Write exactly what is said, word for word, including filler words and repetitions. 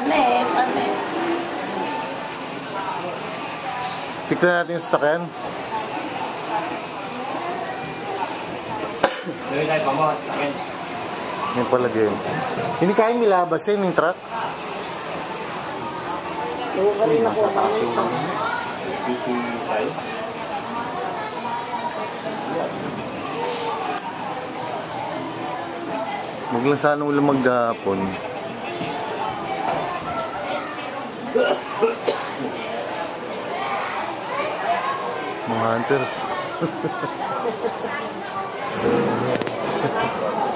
Panis, panis. Tignan natin yung sasakyan. Dali tayo pa mo, sasakyan. Yan pala game. Hindi kaya milabasin yung truck. Oo, ka rin ako. Sisi tayo. Maglansan ulo maghapon. Mga hunter.